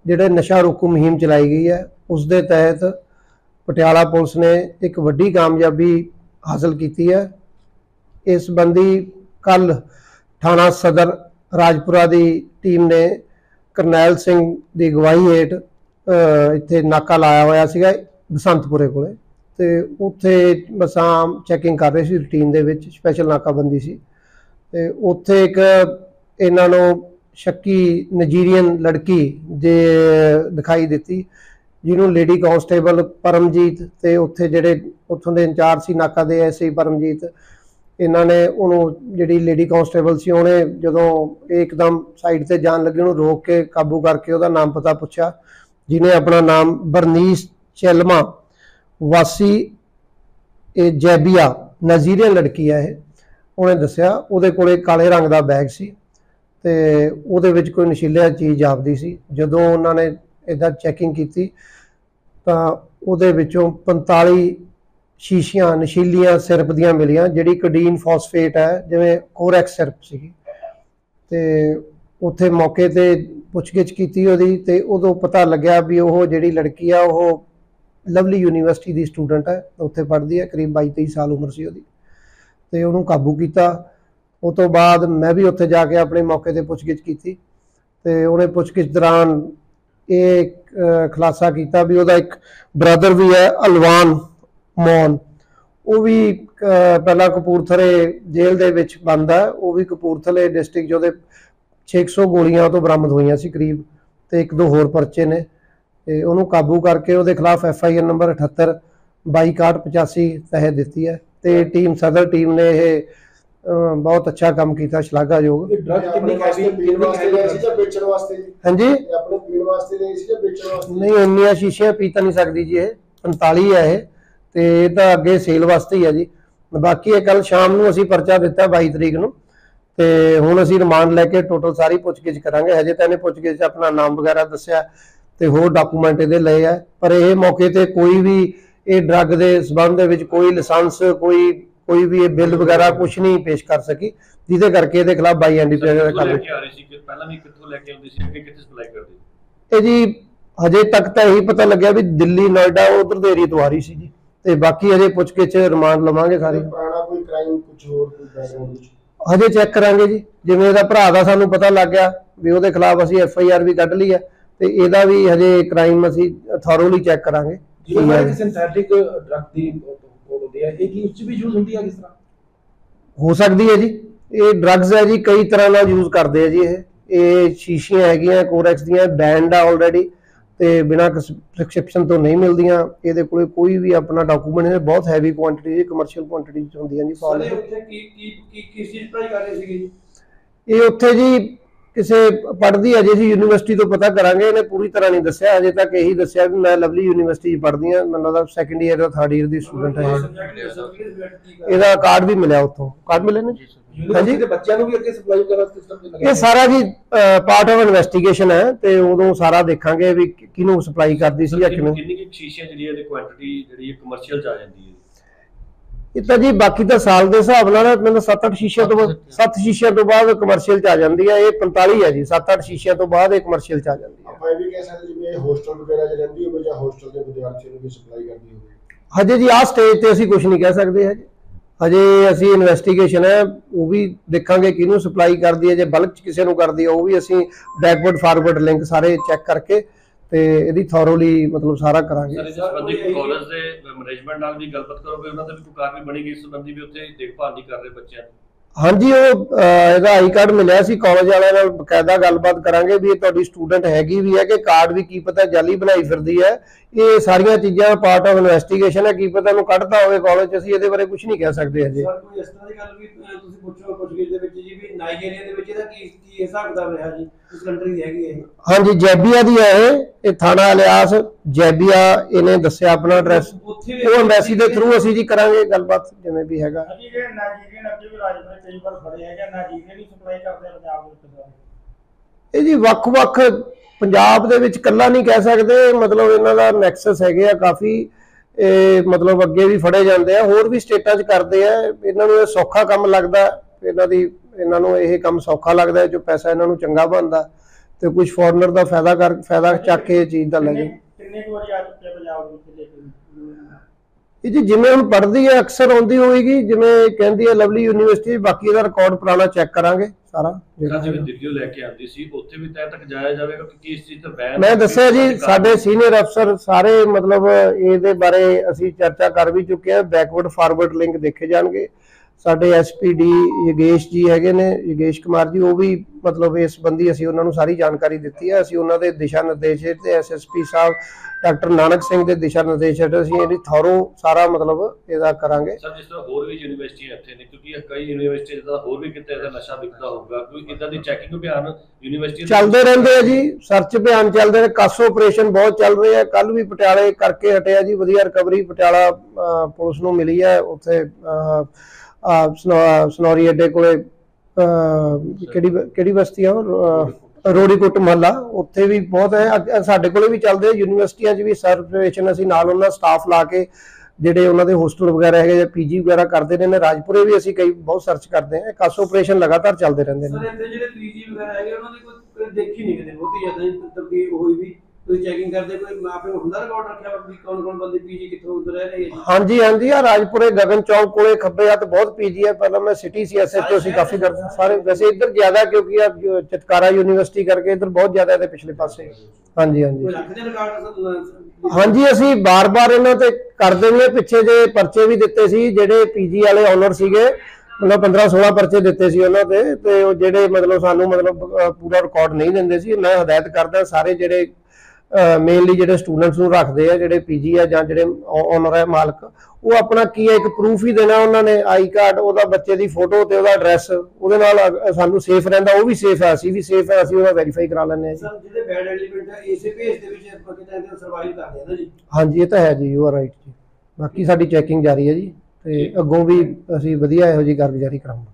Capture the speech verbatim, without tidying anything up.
ਜਿਹੜੇ ਨਸ਼ਾ ਰੋਕੂ ਮੁਹਿੰਮ ਚਲਾਈ ਗਈ ਹੈ ਉਸ ਦੇ ਤਹਿਤ ਪਟਿਆਲਾ ਪੁਲਿਸ ਨੇ ਇੱਕ ਵੱਡੀ ਕਾਮਯਾਬੀ ਹਾਸਲ ਕੀਤੀ ਹੈ। ਇਸ ਸੰਬੰਧੀ ਕੱਲ ਥਾਣਾ ਸਦਰ ਰਾਜਪੁਰਾ ਦੀ ਟੀਮ ਨੇ ਕਰਨੈਲ ਸਿੰਘ ਦੀ ਅਗਵਾਈ ਹੇਠ ਇੱਥੇ ਨਾਕਾ ਲਾਇਆ ਹੋਇਆ ਸੀਗਾ ਬਸੰਤਪੁਰੇ ਕੋਲੇ, ਤੇ ਉੱਥੇ ਬਸਾਂ ਚੈਕਿੰਗ ਕਰ ਰਹੇ ਸੀ ਰੂਟੀਨ ਦੇ ਵਿੱਚ, ਸਪੈਸ਼ਲ ਨਾਕਾਬੰਦੀ ਸੀ। ਤੇ ਉੱਥੇ ਇੱਕ ਇਹਨਾਂ ਨੂੰ ਸ਼ੱਕੀ ਨਜੀਰੀਅਨ ਲੜਕੀ ਜੇ ਦਿਖਾਈ ਦਿੱਤੀ, ਜਿਹਨੂੰ ਲੇਡੀ ਕਾਂਸਟੇਬਲ ਪਰਮਜੀਤ ਤੇ ਉੱਥੇ ਜਿਹੜੇ ਉੱਥੋਂ ਦੇ ਇੰਚਾਰਜ ਸੀ ਨਾਕਾ ਦੇ ਐਸਆਈ ਪਰਮਜੀਤ, ਇਹਨਾਂ ਨੇ ਉਹਨੂੰ ਜਿਹੜੀ ਲੇਡੀ ਕਾਂਸਟੇਬਲ ਸੀ ਉਹਨੇ ਜਦੋਂ ਇੱਕਦਮ ਸਾਈਡ ਤੇ ਜਾਣ ਲੱਗੀ ਉਹਨੂੰ ਰੋਕ ਕੇ ਕਾਬੂ ਕਰਕੇ ਉਹਦਾ ਨਾਮ ਪਤਾ ਪੁੱਛਿਆ, ਜਿਹਨੇ ਆਪਣਾ ਨਾਮ ਬਰਨੀਸ ਚੈਲਮਾ ਵਾਸੀ ਇਹ ਜੈਬੀਆ ਨਾਈਜੀਰੀਅਨ ਲੜਕੀ ਹੈ ਇਹ, ਉਹਨੇ ਦੱਸਿਆ ਉਹਦੇ ਕੋਲੇ ਕਾਲੇ ਰੰਗ ਦਾ ਬੈਗ ਸੀ ਤੇ ਉਹਦੇ ਵਿੱਚ ਕੋਈ ਨਸ਼ੀਲਾ ਚੀਜ਼ ਜਾਪਦੀ ਸੀ। ਜਦੋਂ ਉਹਨਾਂ ਨੇ ਇਹਦਾ ਚੈਕਿੰਗ ਕੀਤੀ ਤਾਂ ਉਹਦੇ ਵਿੱਚੋਂ ਪੰਤਾਲੀ ਸ਼ੀਸ਼ੀਆਂ ਨਸ਼ੀਲੀਆਂ ਸਿਰਪ ਦੀਆਂ ਮਿਲੀਆਂ, ਜਿਹੜੀ ਕੋਡੀਨ ਫਾਸਫੇਟ ਹੈ, ਜਿਵੇਂ ਕੋਰੈਕਸ ਸਿਰਪ ਸੀਗੀ। ਤੇ ਉੱਥੇ ਮੌਕੇ ਤੇ ਪੁੱਛਗਿੱਛ ਕੀਤੀ ਉਹਦੀ, ਤੇ ਉਦੋਂ ਪਤਾ ਲੱਗਿਆ ਵੀ ਉਹ ਜਿਹੜੀ ਲੜਕੀ ਆ ਉਹ ਲਵਲੀ ਯੂਨੀਵਰਸਿਟੀ ਦੀ ਸਟੂਡੈਂਟ ਹੈ, ਉੱਥੇ ਪੜ੍ਹਦੀ ਹੈ, ਕਰੀਬ ਬਾਈ ਤੇਈ ਸਾਲ ਉਮਰ ਸੀ ਉਹਦੀ। ਤੇ ਉਹਨੂੰ ਕਾਬੂ ਕੀਤਾ। ਉਸ ਤੋਂ ਬਾਅਦ ਮੈਂ ਵੀ ਉੱਥੇ ਜਾ ਕੇ ਆਪਣੇ ਮੌਕੇ ਤੇ ਪੁੱਛਗਿੱਛ ਕੀਤੀ, ਤੇ ਉਹਨੇ ਪੁੱਛਗਿੱਛ ਦੌਰਾਨ ਇਹ ਖੁਲਾਸਾ ਕੀਤਾ ਵੀ ਉਹਦਾ ਇੱਕ ਬ੍ਰਦਰ ਵੀ ਹੈ ਅਲਵਾਨ ਮੋਨ, ਉਹ ਵੀ ਪਹਿਲਾਂ ਕਪੂਰਥਲੇ ਜੇਲ੍ਹ ਦੇ ਵਿੱਚ ਬੰਦ ਹੈ, ਉਹ ਵੀ ਕਪੂਰਥਲੇ ਡਿਸਟ੍ਰਿਕਟ ਜਿਹਦੇ ਛੇ ਸੌ ਗੋਲੀਆਂ ਤੋਂ ਬਰਾਮਦ ਹੋਈਆਂ ਸੀ ਕਰੀਬ, ਤੇ ਇੱਕ ਦੋ ਹੋਰ ਪਰਚੇ ਨੇ। ਤੇ ਉਹਨੂੰ ਕਾਬੂ ਕਰਕੇ ਉਹਦੇ ਖਿਲਾਫ ਐਫ ਆਈ ਆਰ ਨੰਬਰ ਅਠੱਤਰ ਬਾਈ ਇਕਾਹਠ ਪਚਾਸੀ ਤਹਿਤ ਦਿੱਤੀ ਹੈ। ਤੇ ਟੀਮ ਸਦਰ ਟੀਮ ਨੇ ਇਹ ਬਹੁਤ ਅੱਛਾ ਕੰਮ ਕੀਤਾ, ਸ਼ਲਾਘਾਯੋਗ। ਹਾਂਜੀ ਨਹੀਂ, ਇੰਨੀਆਂ ਸ਼ੀਸ਼ੀਆਂ ਪੀ ਤਾਂ ਨਹੀਂ ਸਕਦੀ ਜੀ, ਇਹ ਪੰਤਾਲੀ ਹੈ ਇਹ, ਤੇ ਇਹ ਤਾਂ ਅੱਗੇ ਸੇਲ ਵਾਸਤੇ ਹੀ ਹੈ ਜੀ। ਬਾਕੀ ਇਹ ਕੱਲ ਸ਼ਾਮ ਨੂੰ ਅਸੀਂ ਪਰਚਾ ਦਿੱਤਾ ਬਾਈ ਤਰੀਕ ਨੂੰ, ਤੇ ਹੁਣ ਅਸੀਂ ਰਿਮਾਂਡ ਲੈ ਕੇ ਟੋਟਲ ਸਾਰੀ ਪੁੱਛਗਿੱਛ ਕਰਾਂਗੇ। ਹਜੇ ਤਾਂ ਇਹਨੇ ਪੁੱਛਗਿੱਛ ਆਪਣਾ ਨਾਮ ਵਗੈਰਾ ਦੱਸਿਆ ਤੇ ਹੋਰ ਡਾਕੂਮੈਂਟ ਇਹਦੇ ਲਏ ਆ, ਪਰ ਇਹ ਮੌਕੇ ਤੇ ਕੋਈ ਵੀ ਇਹ ਡਰੱਗ ਦੇ ਸੰਬੰਧ ਦੇ ਵਿੱਚ ਕੋਈ ਲਾਇਸੈਂਸ ਕੋਈ ਕੋਈ ਵੀ ਇਹ ਬਿੱਲ ਵਗੈਰਾ ਕੁਝ ਨਹੀਂ ਪੇਸ਼ ਕਰ ਸਕੀ, ਜਿਹਦੇ ਕਰਕੇ ਇਹਦੇ ਖਿਲਾਫ ਬਾਈ ਐਨਡੀਪੀਐਸ ਦਾ ਕੰਮ ਪਹਿਲਾਂ ਵੀ ਕਿੱਥੋਂ ਲੈ ਕੇ ਆਉਂਦੀ ਸੀ, ਅੱਗੇ ਕਿੱਥੇ ਸਪਲਾਈ ਕਰਦੇ ਇਹ ਜੀ ਹਜੇ ਤੱਕ ਤਾਂ ਇਹੀ ਪਤਾ ਲੱਗਿਆ ਵੀ ਦਿੱਲੀ ਨੋਇਡਾ ਉਧਰ ਦੇ ਏਰੀਆ ਤੋਂ ਆ ਰਹੀ ਸੀ ਜੀ, ਤੇ ਬਾਕੀ ਹਜੇ ਪੁੱਛ ਕੇ ਚ ਰਿਮਾਂਡ ਲਵਾਂਗੇ ਸਾਰੀ। ਪੁਰਾਣਾ ਕੋਈ ਕ੍ਰਾਈਮ ਕੁਝ ਹੋਰ ਕੋਈ ਬੈਕਗ੍ਰਾਉਂਡ ਵਿੱਚ ਹਜੇ ਚੈੱਕ ਕਰਾਂਗੇ ਜੀ, ਜਿਵੇਂ ਇਹਦਾ ਭਰਾ ਦਾ ਸਾਨੂੰ ਪਤਾ ਲੱਗ ਗਿਆ ਵੀ ਉਹਦੇ ਖਿਲਾਫ ਅਸੀਂ ਐਫ ਆਈ ਆਰ ਵੀ ਕੱਢ ਲਈ ਹੈ, ਤੇ ਇਹਦਾ ਵੀ ਹਜੇ ਕ੍ਰਾਈਮ ਅਸੀਂ ਥੋਰੋਲੀ ਚੈੱਕ ਕਰਾਂਗੇ। ਸਿੰਥੈਟਿਕ ਡਰੱਗ ਦੀ ਹੁੰਦੀ ਹੈ, ਇਹ ਕੀ ਉੱਚ ਵੀ ਯੂਜ਼ ਹੁੰਦੀ ਹੈ, ਕਿਸ ਤਰ੍ਹਾਂ ਹੋ ਸਕਦੀ ਹੈ ਜੀ? ਇਹ ਡਰੱਗਸ ਹੈ ਜੀ, ਕਈ ਤਰ੍ਹਾਂ ਨਾਲ ਯੂਜ਼ ਕਰਦੇ ਆ ਜੀ। ਇਹ ਇਹ ਸ਼ੀਸ਼ੀਆਂ ਹੈਗੀਆਂ ਕੋਰੈਕਸ ਦੀਆਂ, ਬੈਂਡ ਆ ਆਲਰੇਡੀ, ਤੇ ਬਿਨਾਂ ਪ੍ਰਸਕ੍ਰਿਪਸ਼ਨ ਤੋਂ ਨਹੀਂ ਮਿਲਦੀਆਂ। ਇਹਦੇ ਕੋਲੇ ਕੋਈ ਵੀ ਆਪਣਾ ਡਾਕੂਮੈਂਟ ਨਹੀਂ, ਬਹੁਤ ਹੈਵੀ ਕੁਆਂਟੀਟੀ ਜੀ, ਕਮਰਸ਼ੀਅਲ ਕੁਆਂਟੀਟੀ ਚ ਹੁੰਦੀਆਂ ਜੀ। ਸਾਰੇ ਉੱਥੇ ਕੀ ਕੀ ਕਿਸ ਚੀਜ਼ ਪੜ੍ਹਾਈ ਕਰ ਰਹੇ ਸੀਗੇ ਜੀ? ਇਹ ਉੱਥੇ ਜੀ ਕਿਸੇ ਪੜ੍ਹਦੀ ਅਜੇ ਅਸੀਂ ਯੂਨੀਵਰਸਿਟੀ ਤੋਂ ਪਤਾ ਕਰਾਂਗੇ, ਇਹਨੇ ਪੂਰੀ ਤਰ੍ਹਾਂ ਨਹੀਂ ਦੱਸਿਆ ਹਜੇ ਤੱਕ। ਇਹੀ ਦੱਸਿਆ ਵੀ ਮੈਂ ਲਵਲੀ ਯੂਨੀਵਰਸਿਟੀ ਪੜ੍ਹਦੀ ਹਾਂ, ਮੈਨੂੰ ਲੱਗਦਾ ਸੈਕੰਡ ਈਅਰ ਜਾਂ ਥਰਡ ਈਅਰ ਦੀ ਸਟੂਡੈਂਟ ਹੈ। ਇਹਦਾ ਕਾਰਡ ਵੀ ਮਿਲਿਆ, ਉੱਥੋਂ ਕਾਰਡ ਮਿਲੇ ਨੇ ਹਾਂਜੀ। ਬੱਚਿਆਂ ਨੂੰ ਵੀ ਅੱਗੇ ਸਪਲਾਈ ਕਰਨ ਸਿਸਟਮ ਇਹ ਸਾਰਾ ਜੀ ਪਾਰਟ ਆਫ ਇਨਵੈਸਟੀਗੇਸ਼ਨ ਹੈ, ਤੇ ਉਦੋਂ ਸਾਰਾ ਦੇਖਾਂਗੇ ਵੀ ਕਿਹਨੂੰ ਸਪਲਾਈ ਕਰਦੀ ਸੀ ਜਾਂ ਕਿਵੇਂ। ਕਿੰਨੀ ਸ਼ੀਸ਼ੀਆਂ ਜਿਹੜੀ ਇਹਦੀ ਕੁਆਂਟੀਟੀ ਜਿਹੜੀ ਕਮਰਸ਼ੀਅਲ ਚ ਆ ਜਾਂਦੀ ਹੈ? ਇਹ ਤਾਂ ਜੀ ਬਾਕੀ ਤਾਂ ਸਾਲ ਦੇ ਹਿਸਾਬ ਨਾਲ ਮੈਨੂੰ ਸੱਤ ਅੱਠ ਸ਼ੀਸ਼ਿਆਂ ਤੋਂ ਬਾਅਦ ਸੱਤ ਸ਼ੀਸ਼ਿਆਂ ਤੋਂ ਬਾਅਦ ਕਮਰਸ਼ੀਅਲ ਚ ਆ ਜਾਂਦੀ ਹੈ। ਇਹ ਪੰਤਾਲੀ ਹੈ ਜੀ, ਸੱਤ ਅੱਠ ਸ਼ੀਸ਼ਿਆਂ ਤੋਂ ਬਾਅਦ ਇਹ ਕਮਰਸ਼ੀਅਲ ਚ ਆ ਜਾਂਦੀ ਹੈ। ਆਪਾਂ ਇਹ ਵੀ ਕਹਿ ਸਕਦੇ ਜਿਵੇਂ ਹੋਸਟਲ ਵਗੈਰਾ ਚ ਰਹਿੰਦੀ ਹੋਵੇ ਜਾਂ ਹੋਸਟਲ ਦੇ ਵਿਦਿਆਰਥੀਆਂ ਨੂੰ ਵੀ ਸਪਲਾਈ ਕਰਦੀ ਹੋਵੇ। ਹਜੇ ਜੀ ਆਹ ਸਟੇਜ ਤੇ ਅਸੀਂ ਕੁਝ ਨਹੀਂ ਕਹਿ ਸਕਦੇ ਹਜੇ ਹਜੇ ਅਸੀਂ ਇਨਵੈਸਟੀਗੇਸ਼ਨ ਹੈ, ਉਹ ਵੀ ਦੇਖਾਂਗੇ ਕਿਹਨੂੰ ਸਪਲਾਈ ਕਰਦੀ ਹੈ। ਜੇ ਬਲਕ ਚ ਕਿਸੇ ਨੂੰ ਕਰਦੀ ਹੈ ਉਹ ਵੀ ਅਸੀਂ ਬੈਕਵਰਡ ਫਾਰਵਰਡ ਲਿੰਕ ਸਾਰੇ ਚੈੱਕ ਕਰਕੇ ਤੇ ਇਹਦੀ ਥੋਰੋਲੀ ਮਤਲਬ ਸਾਰਾ ਕਰਾਂਗੇ। ਸਰ, ਇਸ ਸੰਬੰਧੀ ਕਾਲਜ ਦੇ ਮੈਨੇਜਮੈਂਟ ਨਾਲ ਵੀ ਗੱਲਬਾਤ ਕਰੋਗੇ? ਉਹਨਾਂ ਤੇ ਵੀ ਕੋਈ ਕਾਰਵਾਈ ਬਣੇਗੀ ਇਸ ਸੰਬੰਧੀ ਵੀ ਉੱਥੇ ਦੇਖਭਾਲ ਨਹੀਂ ਕਰ ਰਹੇ ਬੱਚਿਆਂ ਨੂੰ? ਹਾਂਜੀ, ਉਹ ਇਹਦਾ ਆਈ ਕਾਰਡ ਮਿਲਿਆ ਸੀ, ਕਾਲਜ ਵਾਲਿਆਂ ਨਾਲ ਬਕਾਇਦਾ ਗੱਲਬਾਤ ਕਰਾਂਗੇ ਵੀ ਇਹ ਤੁਹਾਡੀ ਸਟੂਡੈਂਟ ਹੈਗੀ ਵੀ ਹੈ ਕਿ ਕਾਰਡ ਵੀ ਕੀ ਪਤਾ ਜਾਲੀ ਬਣਾਈ ਫਿਰਦੀ ਹੈ। ਇਹ ਸਾਰੀਆਂ ਚੀਜ਼ਾਂ ਪਾਰਟ ਆਫ ਇਨਵੈਸਟੀਗੇਸ਼ਨ ਹੈ, ਕੀ ਪਤਾ ਇਹਨੂੰ ਕੱਢਦਾ ਹੋਵੇ ਕਾਲਜ ਚ, ਅਸੀਂ ਇਹਦੇ ਬਾਰੇ ਕੁਝ ਨਹੀਂ ਕਹਿ ਸਕਦੇ ਹਜੇ। ਸਰ, ਕੋਈ ਇਸ ਤਰ੍ਹਾਂ ਦੀ ਗੱਲ ਵੀ ਤੁਸੀਂ ਪੁੱਛੋ ਪੁੱਛਗਿੱਛ ਦੇ ਵਿੱਚ ਜੀ ਵੀ ਨਾਈਜੀਰੀਆ ਦੇ ਵਿੱਚ ਇਹਦਾ ਕੀ ਕੀ ਹਿਸਾਬ ਕਿਤਾਬ ਰਿਹਾ ਜੀ? ਕਿਸ ਕੰਟਰੀ ਦੀ ਹੈਗੀ ਹੈ? ਹਾਂਜੀ, ਜੈਬੀਆ ਦੀ ਹੈ ਇਹ ਇਹ ਥਾਣਾ ਅਲਿਆਸ ਜੈਬੀਆ, ਇਹਨੇ ਦੱਸਿਆ ਆਪਣਾ ਐਡਰੈਸ। ਉਹ ਐਮਬੈਸੀ ਦੇ ਥਰੂ ਅਸੀਂ ਜੀ ਕਰਾਂਗੇ ਗੱਲਬਾਤ ਜਿਵੇਂ ਵੀ ਹੈਗਾ। ਇਹ ਜੀ ਵੱਖ-ਵੱਖ ਪੰਜਾਬ ਦੇ ਵਿੱਚ ਕੱਲਾ ਨਹੀਂ ਕਹਿ ਸਕਦੇ, ਮਤਲਬ ਇਹਨਾਂ ਦਾ ਨੈਕਸਸ ਹੈਗੇ ਆ ਕਾਫੀ, ਇਹ ਮਤਲਬ ਅੱਗੇ ਵੀ ਫੜੇ ਜਾਂਦੇ ਆ, ਹੋਰ ਵੀ ਸਟੇਟਾਂ 'ਚ ਕਰਦੇ ਆ। ਇਹਨਾਂ ਨੂੰ ਇਹ ਸੌਖਾ ਕੰਮ ਲੱਗਦਾ, ਇਹਨਾਂ ਦੀ ਇਹਨਾਂ ਨੂੰ ਇਹ ਕੰਮ ਸੌਖਾ ਲੱਗਦਾ, ਜੋ ਪੈਸਾ ਇਹਨਾਂ ਨੂੰ ਚੰਗਾ ਬਣਦਾ, ਤੇ ਕੁਝ ਫੋਰਨਰ ਦਾ ਫਾਇਦਾ ਕਰ ਫਾਇਦਾ ਚੱਕ ਕੇ ਇਹ ਚੀਜ਼ ਦਾ ਲੈ ਜਾਣ। ਕਿੰਨੇ ਕੁ ਵਾਰੀ ਆ ਚੁੱਕਿਆ ਪੰਜਾਬ ਵਿੱਚ ਲੈ ਕੇ ਇਹ ਜੀ ਜਿਵੇਂ ਹੁਣ ਪੜ੍ਹਦੀ ਹੈ ਅਕਸਰ ਆਉਂਦੀ ਹੋਏਗੀ, ਜਿਵੇਂ ਕਹਿੰਦੀ ਹੈ ਲਵਲੀ ਯੂਨੀਵਰਸਿਟੀ, ਬਾਕੀ ਇਹਦਾ ਰਿਕਾਰਡ ਪੁਰਾਣਾ ਚੈੱਕ ਕਰਾਂਗੇ ਸਾਰਾ। ਜਿਵੇਂ ਦਿੱਲੀੋਂ ਲੈ ਕੇ ਆਉਂਦੀ ਸੀ ਉੱਥੇ ਵੀ ਤੈ ਤੱਕ ਜਾਇਆ ਜਾਵੇਗਾ ਕਿ ਇਸ ਚੀਜ਼ ਦਾ ਬੈਨ? ਮੈਂ ਦੱਸਿਆ ਜੀ ਸਾਡੇ ਸੀਨੀਅਰ ਅਫਸਰ ਸਾਰੇ ਮਤਲਬ ਇਹਦੇ ਬਾਰੇ ਅਸੀਂ ਚਰਚਾ ਕਰ ਵੀ ਚੁੱਕੇ ਹਾਂ। ਬੈਕਵਰਡ ਫਾਰਵਰਡ ਲਿੰਕ ਦੇਖੇ ਜਾਣਗੇ। ਸਾਡੇ ਐਸਪੀਡੀ ਯੋਗੇਸ਼ ਜੀ ਹੈਗੇ ਨੇ, ਯੋਗੇਸ਼ ਕੁਮਾਰ ਜੀ, ਉਹ ਵੀ ਮਤਲਬ ਇਸ ਸੰਬੰਧੀ ਅਸੀਂ ਉਹਨਾਂ ਨੂੰ ਸਾਰੀ ਜਾਣਕਾਰੀ ਦਿੱਤੀ ਹੈ। ਅਸੀਂ ਉਹਨਾਂ ਦੇ ਦਿਸ਼ਾ ਨਿਰਦੇਸ਼ ਤੇ ਐਸਐਸਪੀ ਸਾਹਿਬ ਡਾਕਟਰ ਨਾਨਕ ਸਿੰਘ ਦੇ ਦਿਸ਼ਾ ਨਿਰਦੇਸ਼ ਹੇਠ ਅਸੀਂ ਇਹਦੀ ਥੋਰੋ ਸਾਰਾ ਮਤਲਬ ਇਹਦਾ ਕਰਾਂਗੇ। ਸਰ ਜਿਸ ਤਰ੍ਹਾਂ ਹੋਰ ਵੀ ਯੂਨੀਵਰਸਿਟੀਆਂ ਇੱਥੇ ਨੇ, ਕਿਉਂਕਿ ਕਈ ਯੂਨੀਵਰਸਿਟੀ ਜਿੱਦਾਂ ਹੋਰ ਵੀ ਕਿਤੇ ਇਹਦਾ ਨਸ਼ਾ ਵਿਕਦਾ ਹੋਊਗਾ, ਕੋਈ ਇਦਾਂ ਦੀ ਚੈਕਿੰਗ ਅਭਿਆਨ ਯੂਨੀਵਰਸਿਟੀ ਚੱਲਦੇ ਰਹਿੰਦੇ ਆ ਜੀ, ਸਰਚ ਅਭਿਆਨ ਚੱਲਦੇ ਨੇ, ਕਾਸੋ ਆਪਰੇਸ਼ਨ ਬਹੁਤ ਚੱਲ ਰਹੇ ਆ। ਕੱਲ ਵੀ ਪਟਿਆਲੇ ਕਰਕੇ ਹਟਿਆ ਜੀ, ਵਧੀਆ ਰਿਕਵਰੀ ਪਟਿਆਲਾ ਪੁਲਿਸ ਨੂੰ ਮਿਲੀ ਹੈ। ਉੱਥੇ ਸਨੌਰੀ ਅੱਡੇ ਕੋਲੇ ਕਿਹੜੀ ਕਿਹੜੀ ਬਸਤੀ ਆ ਉਹ, ਰੋੜੀਕੁੱਟ ਮਹੱਲਾ, ਉੱਥੇ ਵੀ ਬਹੁਤ ਹੈ। ਸਾਡੇ ਕੋਲੇ ਵੀ ਚੱਲਦੇ ਆ ਯੂਨੀਵਰਸਿਟੀਆਂ 'ਚ ਵੀ ਸਰਵੇਸ਼ਨ, ਅਸੀਂ ਨਾਲ ਉਹਨਾਂ ਸਟਾਫ ਲਾ ਕੇ ਜਿਹੜੇ ਉਹਨਾਂ ਦੇ ਹੋਸਟਲ ਵਗੈਰਾ ਹੈਗੇ ਜਾਂ ਪੀਜੀ ਵਗੈਰਾ ਕਰਦੇ ਨੇ। ਰਾਜਪੁਰੇ ਵੀ ਅਸੀਂ ਕਈ ਬਹੁਤ ਸਰਚ ਕਰਦੇ ਹਾਂ। ਕਾਸੋ ਆਪਰੇਸ਼ਨ ਲਗਾਤਾਰ ਚੱਲਦੇ ਰਹਿੰਦੇ ਨੇ। ਸਰ ਇੱਥੇ ਜਿਹੜੇ ਪੀਜੀ ਵਗੈਰਾ ਹੈਗੇ ਉਹਨਾਂ ਦੀ ਕੋਈ ਦੇਖੀ ਨਹੀਂ ਕਿਤੇ ਬਹੁਤੀ ਜ਼ਿਆਦਾ ਤਬਦੀਲ ਹੋਈ ਵੀ, ਕੋਈ ਚੈਕਿੰਗ ਕਰਦੇ, ਕੋਈ ਆਪੇ ਹੁੰਦਾ ਰਿਕਾਰਡ ਰੱਖਿਆ ਵੀ ਕੌਣ ਕੌਣ ਬੰਦੇ ਪੀਜੀ ਕਿੱਥੋਂ ਉਧਰ ਰਹਿ ਰਹੇ ਆ? ਹਾਂਜੀ ਹਾਂਜੀ ਆ ਰਾਜਪੁਰੇ ਗਗਨ ਚੌਕ ਕੋਲੇ ਖੱਬੇ ਹੱਥ ਬਹੁਤ ਪੀਜੀ ਹੈ। ਪਹਿਲਾਂ ਮੈਂ ਸਿਟੀ ਸੀ ਐਸਐਚਓ ਸੀ ਕਾਫੀ ਕਰਦੇ ਸਾਰੇ, ਵੈਸੇ ਇੱਧਰ ਜ਼ਿਆਦਾ ਕਿਉਂਕਿ ਆ ਚਿਤਕਾਰਾ ਯੂਨੀਵਰਸਿਟੀ ਕਰਕੇ ਇੱਧਰ ਬਹੁਤ ਜ਼ਿਆਦਾ ਇਹਦੇ ਪਿਛਲੇ ਪਾਸੇ। ਹਾਂਜੀ ਹਾਂਜੀ ਹਾਂਜੀ ਅਸੀਂ ਬਾਰ-ਬਾਰ ਇਹਨਾਂ ਤੇ ਕਰਦੇ ਨੇ। ਪਿੱਛੇ ਜੇ ਪਰਚੇ ਵੀ ਦਿੱਤੇ ਸੀ, ਜਿਹੜੇ ਪੀਜੀ ਵਾਲੇ ਓਨਰ ਸੀਗੇ, ਮਤਲਬ ਪੰਦਰਾਂ ਸੋਲਾਂ ਪਰਚੇ ਦਿੱਤੇ ਸੀ ਉਹਨਾਂ ਤੇ, ਤੇ ਉਹ ਜਿਹੜੇ ਮਤਲਬ ਸਾਨੂੰ ਮਤਲਬ ਪੂਰਾ ਰਿਕਾਰਡ ਨਹੀਂ ਦਿੰਦੇ ਸੀ। ਮੈਂ ਹਦਾਇਤ ਕਰਦਾ ਸਾਰੇ ਜਿਹੜੇ ਮੇਨਲੀ ਜਿਹੜੇ ਸਟੂਡੈਂਟਸ ਨੂੰ ਰੱਖਦੇ ਆ, ਜਿਹੜੇ ਪੀਜੀ ਆ ਜਾਂ ਜਿਹੜੇ ਓਨਰ ਹੈ ਮਾਲਕ, ਉਹ ਆਪਣਾ ਕੀ ਹੈ ਇੱਕ ਪ੍ਰੂਫ ਹੀ ਦੇਣਾ ਉਹਨਾਂ ਨੇ, ਆਈ ਕਾਰਡ, ਉਹਦਾ ਬੱਚੇ ਦੀ ਫੋਟੋ ਤੇ ਉਹਦਾ ਐਡਰੈਸ, ਉਹਦੇ ਨਾਲ ਸਾਨੂੰ ਸੇਫ ਰਹਿੰਦਾ। ਉਹ ਵੀ ਸੇਫ ਹੈ, ਅਸੀਂ ਵੀ ਸੇਫ ਹੈ, ਅਸੀਂ ਉਹਦਾ ਵੈਰੀਫਾਈ ਕਰਾ ਲੈਂਦੇ ਹਾਂ ਜੀ। ਸਰ ਜਿਹੜੇ ਬੈਡ ਐਲੀਮੈਂਟ ਹੈ ਇਸੇ ਭੇਸ ਦੇ ਵਿੱਚ ਕਿਤੇ ਸਰਵਾਈਵ ਕਰਦੇ ਆ ਨਾ ਜੀ? ਹਾਂਜੀ ਇਹ ਤਾਂ ਹੈ ਜੀ, ਯੂ ਆਰ ਰਾਈਟ ਜੀ। ਬਾਕੀ ਸਾਡੀ ਚੈਕਿੰਗ ਜਾਰੀ ਹੈ ਜੀ, ਤੇ ਅੱਗੋਂ ਵੀ ਅਸੀਂ ਵਧੀਆ ਇਹੋ ਜਿਹੀ ਕਾਰਗੁਜ਼ਾਰੀ ਕਰਾਂਗੇ।